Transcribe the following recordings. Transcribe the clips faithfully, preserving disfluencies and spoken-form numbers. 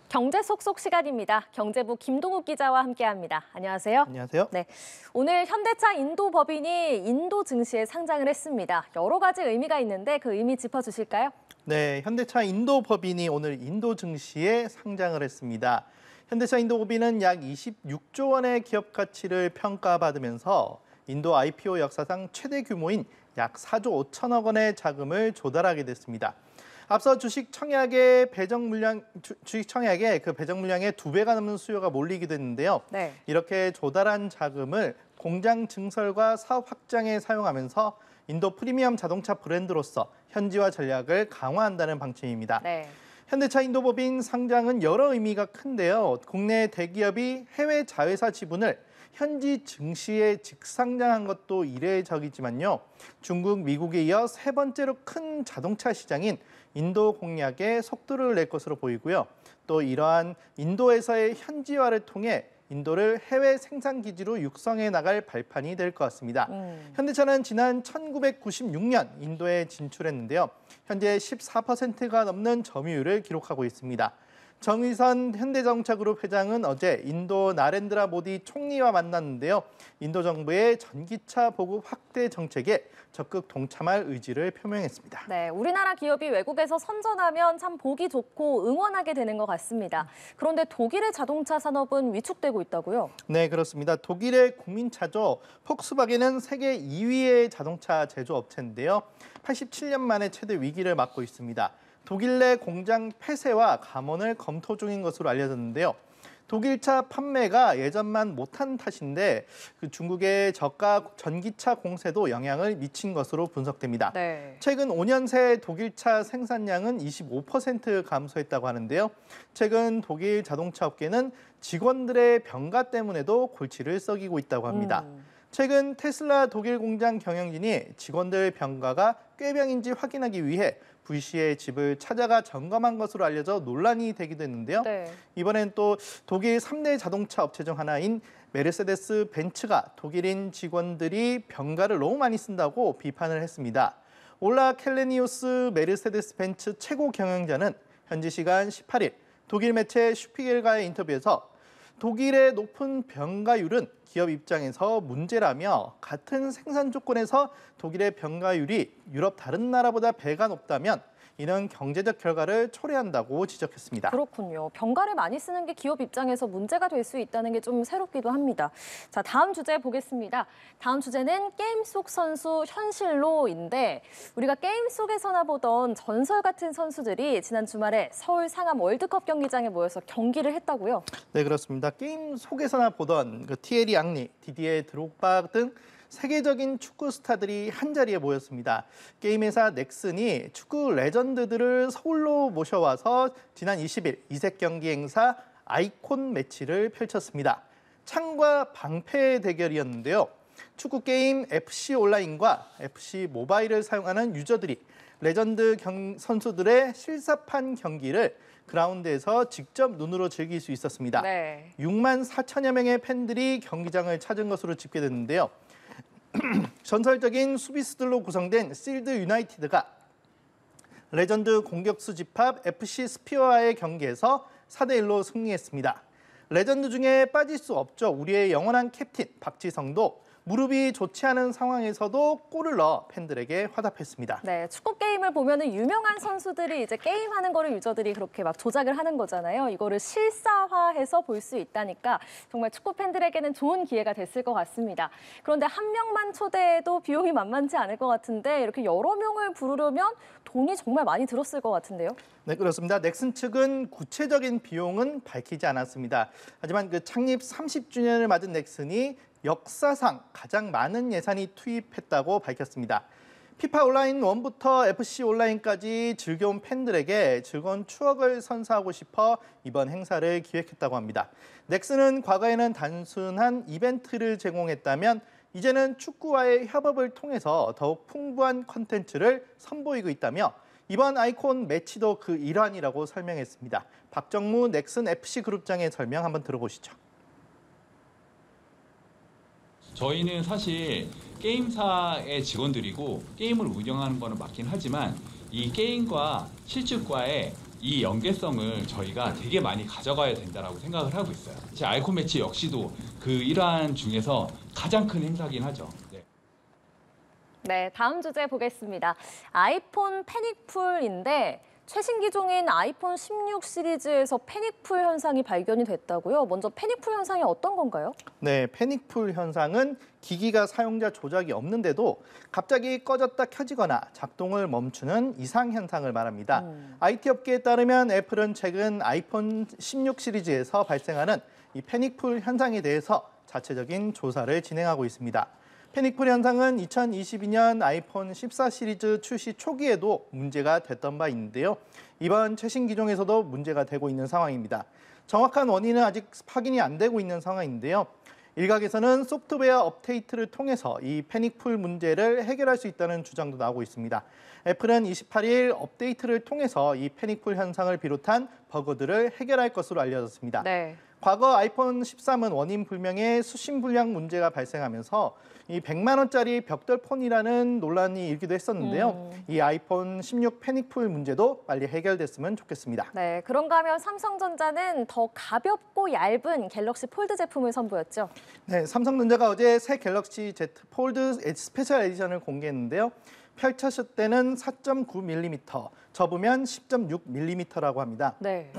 경제 속속 시간입니다. 경제부 김동욱 기자와 함께합니다. 안녕하세요. 안녕하세요. 네, 오늘 현대차 인도 법인이 인도 증시에 상장을 했습니다. 여러 가지 의미가 있는데 그 의미 짚어주실까요? 네, 현대차 인도 법인이 오늘 인도 증시에 상장을 했습니다. 현대차 인도 법인은 약 이십육조 원의 기업 가치를 평가받으면서 인도 아이피오 역사상 최대 규모인 약 사조 오천억 원의 자금을 조달하게 됐습니다. 앞서 주식 청약의 배정 물량, 주식 청약에 그 배정 물량의 두 배가 넘는 수요가 몰리기도 했는데요. 네. 이렇게 조달한 자금을 공장 증설과 사업 확장에 사용하면서 인도 프리미엄 자동차 브랜드로서 현지화 전략을 강화한다는 방침입니다. 네. 현대차 인도법인 상장은 여러 의미가 큰데요. 국내 대기업이 해외 자회사 지분을 현지 증시에 직상장한 것도 이례적이지만요. 중국, 미국에 이어 세 번째로 큰 자동차 시장인 인도 공략에 속도를 낼 것으로 보이고요. 또 이러한 인도에서의 현지화를 통해 인도를 해외 생산 기지로 육성해 나갈 발판이 될 것 같습니다. 음. 현대차는 지난 천구백구십육 년 인도에 진출했는데요. 현재 십사 퍼센트가 넘는 점유율을 기록하고 있습니다. 정의선 현대자동차그룹 회장은 어제 인도 나렌드라 모디 총리와 만났는데요. 인도 정부의 전기차 보급 확대 정책에 적극 동참할 의지를 표명했습니다. 네, 우리나라 기업이 외국에서 선전하면 참 보기 좋고 응원하게 되는 것 같습니다. 그런데 독일의 자동차 산업은 위축되고 있다고요? 네, 그렇습니다. 독일의 국민차죠. 폭스바겐은 세계 이 위의 자동차 제조업체인데요. 팔십칠 년 만에 최대 위기를 맞고 있습니다. 독일 내 공장 폐쇄와 감원을 검토 중인 것으로 알려졌는데요. 독일차 판매가 예전만 못한 탓인데 그 중국의 저가 전기차 공세도 영향을 미친 것으로 분석됩니다. 네. 최근 오 년 새 독일차 생산량은 이십오 퍼센트 감소했다고 하는데요. 최근 독일 자동차 업계는 직원들의 병가 때문에도 골치를 썩이고 있다고 합니다. 음. 최근 테슬라 독일 공장 경영진이 직원들 병가가 꾀병인지 확인하기 위해 불시에 집을 찾아가 점검한 것으로 알려져 논란이 되기도 했는데요. 네. 이번엔 또 독일 삼 대 자동차 업체 중 하나인 메르세데스 벤츠가 독일인 직원들이 병가를 너무 많이 쓴다고 비판을 했습니다. 올라 켈레니우스 메르세데스 벤츠 최고 경영자는 현지 시간 십팔 일 독일 매체 슈피겔과의 인터뷰에서 독일의 높은 병가율은 기업 입장에서 문제라며 같은 생산 조건에서 독일의 병가율이 유럽 다른 나라보다 배가 높다면 이는 경제적 결과를 초래한다고 지적했습니다. 그렇군요. 병가를 많이 쓰는 게 기업 입장에서 문제가 될 수 있다는 게 좀 새롭기도 합니다. 자, 다음 주제 보겠습니다. 다음 주제는 게임 속 선수 현실로인데 우리가 게임 속에서나 보던 전설 같은 선수들이 지난 주말에 서울 상암 월드컵 경기장에 모여서 경기를 했다고요? 네, 그렇습니다. 게임 속에서나 보던 그 티에리 앙리, 디디에 드록바 등 세계적인 축구 스타들이 한자리에 모였습니다. 게임 회사 넥슨이 축구 레전드들을 서울로 모셔와서 지난 이십 일 이색 경기 행사 아이콘 매치를 펼쳤습니다. 창과 방패의 대결이었는데요. 축구 게임 에프씨 온라인과 에프씨 모바일을 사용하는 유저들이 레전드 경, 선수들의 실사판 경기를 그라운드에서 직접 눈으로 즐길 수 있었습니다. 네. 육만 사천여 명의 팬들이 경기장을 찾은 것으로 집계됐는데요. 전설적인 수비수들로 구성된 실드 유나이티드가 레전드 공격수 집합 에프씨 스피어와의 경기에서 사 대 일로 승리했습니다. 레전드 중에 빠질 수 없죠. 우리의 영원한 캡틴 박지성도 무릎이 좋지 않은 상황에서도 골을 넣어 팬들에게 화답했습니다. 네, 축구 게임을 보면은 유명한 선수들이 이제 게임하는 거를 유저들이 그렇게 막 조작을 하는 거잖아요. 이거를 실사화해서 볼 수 있다니까 정말 축구 팬들에게는 좋은 기회가 됐을 것 같습니다. 그런데 한 명만 초대해도 비용이 만만치 않을 것 같은데 이렇게 여러 명을 부르려면 돈이 정말 많이 들었을 것 같은데요. 네, 그렇습니다. 넥슨 측은 구체적인 비용은 밝히지 않았습니다. 하지만 그 창립 삼십 주년을 맞은 넥슨이 역사상 가장 많은 예산이 투입했다고 밝혔습니다. 피파 온라인 일부터 에프씨 온라인까지 즐겨온 팬들에게 즐거운 추억을 선사하고 싶어 이번 행사를 기획했다고 합니다. 넥슨은 과거에는 단순한 이벤트를 제공했다면 이제는 축구와의 협업을 통해서 더욱 풍부한 콘텐츠를 선보이고 있다며 이번 아이콘 매치도 그 일환이라고 설명했습니다. 박정무 넥슨 에프씨 그룹장의 설명 한번 들어보시죠. 저희는 사실 게임사의 직원들이고 게임을 운영하는 거는 맞긴 하지만 이 게임과 실축과의 이 연계성을 저희가 되게 많이 가져가야 된다라고 생각을 하고 있어요. 제 아이콘 매치 역시도 그 일환 중에서 가장 큰 행사긴 하죠. 네. 네, 다음 주제 보겠습니다. 아이폰 패닉풀인데 최신 기종인 아이폰 십육 시리즈에서 패닉풀 현상이 발견이 됐다고요? 먼저 패닉풀 현상이 어떤 건가요? 네, 패닉풀 현상은 기기가 사용자 조작이 없는데도 갑자기 꺼졌다 켜지거나 작동을 멈추는 이상 현상을 말합니다. 음. 아이티 업계에 따르면 애플은 최근 아이폰 십육 시리즈에서 발생하는 이 패닉풀 현상에 대해서 자체적인 조사를 진행하고 있습니다. 패닉풀 현상은 이천이십이 년 아이폰 십사 시리즈 출시 초기에도 문제가 됐던 바 있는데요. 이번 최신 기종에서도 문제가 되고 있는 상황입니다. 정확한 원인은 아직 확인이 안 되고 있는 상황인데요. 일각에서는 소프트웨어 업데이트를 통해서 이 패닉풀 문제를 해결할 수 있다는 주장도 나오고 있습니다. 애플은 이십팔 일 업데이트를 통해서 이 패닉풀 현상을 비롯한 버그들을 해결할 것으로 알려졌습니다. 네. 과거 아이폰 십삼은 원인 불명의 수신 불량 문제가 발생하면서 이 백만 원짜리 벽돌폰이라는 논란이 일기도 했었는데요. 음. 이 아이폰 십육 패닉풀 문제도 빨리 해결됐으면 좋겠습니다. 네, 그런가 하면 삼성전자는 더 가볍고 얇은 갤럭시 폴드 제품을 선보였죠. 네, 삼성전자가 어제 새 갤럭시 Z 폴드 스페셜 에디션을 공개했는데요. 펼쳤을 때는 사 점 구 밀리미터, 접으면 십 점 육 밀리미터라고 합니다. 네.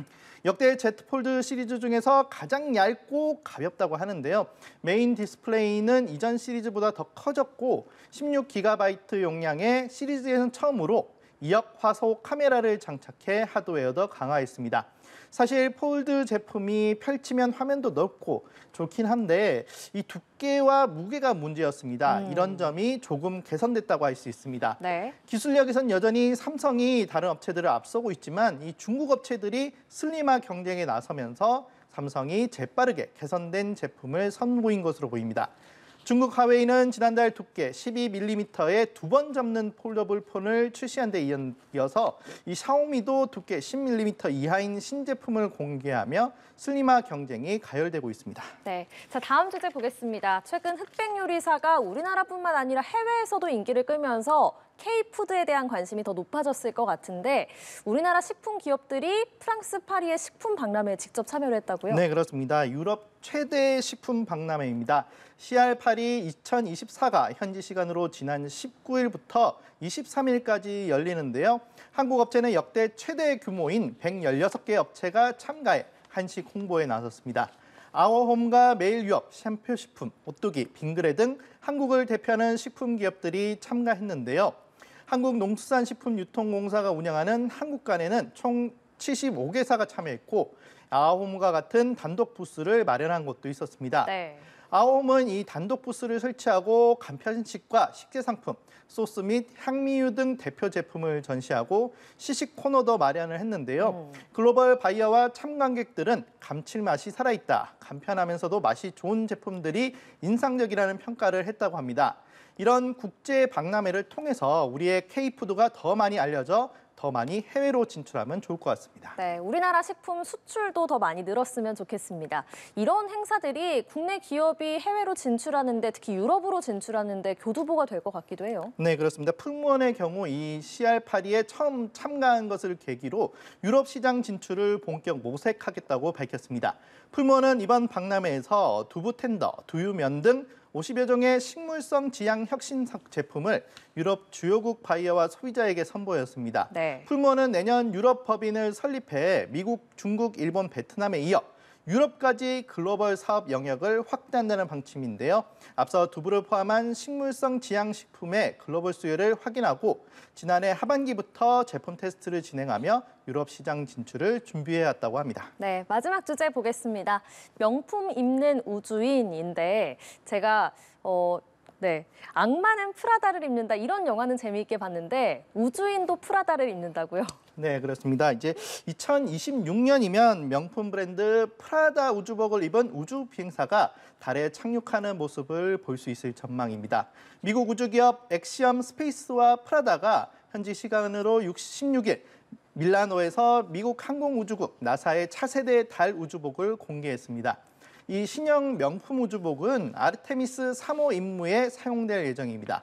역대 Z 폴드 시리즈 중에서 가장 얇고 가볍다고 하는데요. 메인 디스플레이는 이전 시리즈보다 더 커졌고 십육 기가바이트 용량의 시리즈에는 처음으로 이억 화소 카메라를 장착해 하드웨어 더 강화했습니다. 사실 폴드 제품이 펼치면 화면도 넓고 좋긴 한데 이 두께와 무게가 문제였습니다. 음. 이런 점이 조금 개선됐다고 할 수 있습니다. 네. 기술력에선 여전히 삼성이 다른 업체들을 앞서고 있지만 이 중국 업체들이 슬림화 경쟁에 나서면서 삼성이 재빠르게 개선된 제품을 선보인 것으로 보입니다. 중국 하웨이는 지난달 두께 십이 밀리미터의 두 번 접는 폴더블 폰을 출시한 데 이어서 이 샤오미도 두께 십 밀리미터 이하인 신제품을 공개하며 슬림화 경쟁이 가열되고 있습니다. 네, 자 다음 주제 보겠습니다. 최근 흑백 요리사가 우리나라뿐만 아니라 해외에서도 인기를 끌면서 K푸드에 대한 관심이 더 높아졌을 것 같은데 우리나라 식품 기업들이 프랑스 파리의 식품 박람회에 직접 참여를 했다고요? 네, 그렇습니다. 유럽 최대 식품 박람회입니다. 씨알 파리 이천이십사가 현지 시간으로 지난 십구 일부터 이십삼 일까지 열리는데요. 한국 업체는 역대 최대 규모인 백십육 개 업체가 참가해 한식 홍보에 나섰습니다. 아워홈과 메일유업, 샴표식품, 오뚜기, 빙그레 등 한국을 대표하는 식품 기업들이 참가했는데요. 한국농수산식품유통공사가 운영하는 한국관에는 총 칠십오 개사가 참여했고 아워홈과 같은 단독 부스를 마련한 곳도 있었습니다. 네. 아워홈은 이 단독 부스를 설치하고 간편식과 식재 상품, 소스 및 향미유 등 대표 제품을 전시하고 시식 코너도 마련을 했는데요. 음. 글로벌 바이어와 참관객들은 감칠맛이 살아있다, 간편하면서도 맛이 좋은 제품들이 인상적이라는 평가를 했다고 합니다. 이런 국제 박람회를 통해서 우리의 K푸드가 더 많이 알려져 더 많이 해외로 진출하면 좋을 것 같습니다. 네, 우리나라 식품 수출도 더 많이 늘었으면 좋겠습니다. 이런 행사들이 국내 기업이 해외로 진출하는데 특히 유럽으로 진출하는데 교두보가 될 것 같기도 해요. 네, 그렇습니다. 풀무원의 경우 이 씨알 파리에 처음 참가한 것을 계기로 유럽 시장 진출을 본격 모색하겠다고 밝혔습니다. 풀무원은 이번 박람회에서 두부 텐더, 두유면 등 오십여 종의 식물성 지향 혁신 제품을 유럽 주요국 바이어와 소비자에게 선보였습니다. 네. 풀무원은 내년 유럽 법인을 설립해 미국, 중국, 일본, 베트남에 이어 유럽까지 글로벌 사업 영역을 확대한다는 방침인데요. 앞서 두부를 포함한 식물성 지향식품의 글로벌 수요를 확인하고 지난해 하반기부터 제품 테스트를 진행하며 유럽 시장 진출을 준비해왔다고 합니다. 네, 마지막 주제 보겠습니다. 명품 입는 우주인인데 제가 어, 네, 악마는 프라다를 입는다 이런 영화는 재미있게 봤는데 우주인도 프라다를 입는다고요? 네, 그렇습니다. 이제 이천이십육 년이면 명품 브랜드 프라다 우주복을 입은 우주 비행사가 달에 착륙하는 모습을 볼 수 있을 전망입니다. 미국 우주기업 엑시엄 스페이스와 프라다가 현지 시간으로 십육 일 밀라노에서 미국 항공우주국 나사의 차세대 달 우주복을 공개했습니다. 이 신형 명품 우주복은 아르테미스 삼 호 임무에 사용될 예정입니다.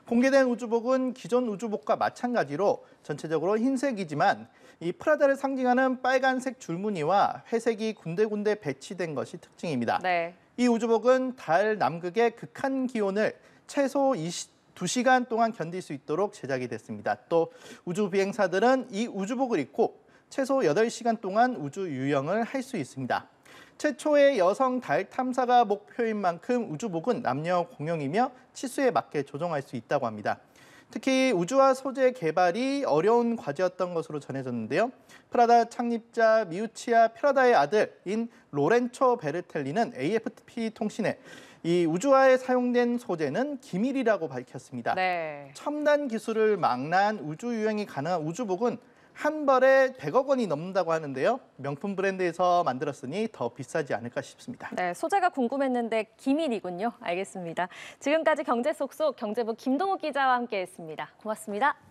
공개된 우주복은 기존 우주복과 마찬가지로 전체적으로 흰색이지만 이 프라다를 상징하는 빨간색 줄무늬와 회색이 군데군데 배치된 것이 특징입니다. 네. 이 우주복은 달 남극의 극한 기온을 최소 이십이 시간 동안 견딜 수 있도록 제작이 됐습니다. 또 우주 비행사들은 이 우주복을 입고 최소 여덟 시간 동안 우주 유영을 할 수 있습니다. 최초의 여성 달 탐사가 목표인 만큼 우주복은 남녀 공용이며 치수에 맞게 조정할 수 있다고 합니다. 특히 우주화 소재 개발이 어려운 과제였던 것으로 전해졌는데요. 프라다 창립자 미우치아 프라다의 아들인 로렌초 베르텔리는 에이에프피 통신에 이 우주화에 사용된 소재는 기밀이라고 밝혔습니다. 네. 첨단 기술을 망라한 우주 유영이 가능한 우주복은 한 벌에 백억 원이 넘는다고 하는데요. 명품 브랜드에서 만들었으니 더 비싸지 않을까 싶습니다. 네, 소재가 궁금했는데 기밀이군요. 알겠습니다. 지금까지 경제 속속 경제부 김동욱 기자와 함께했습니다. 고맙습니다.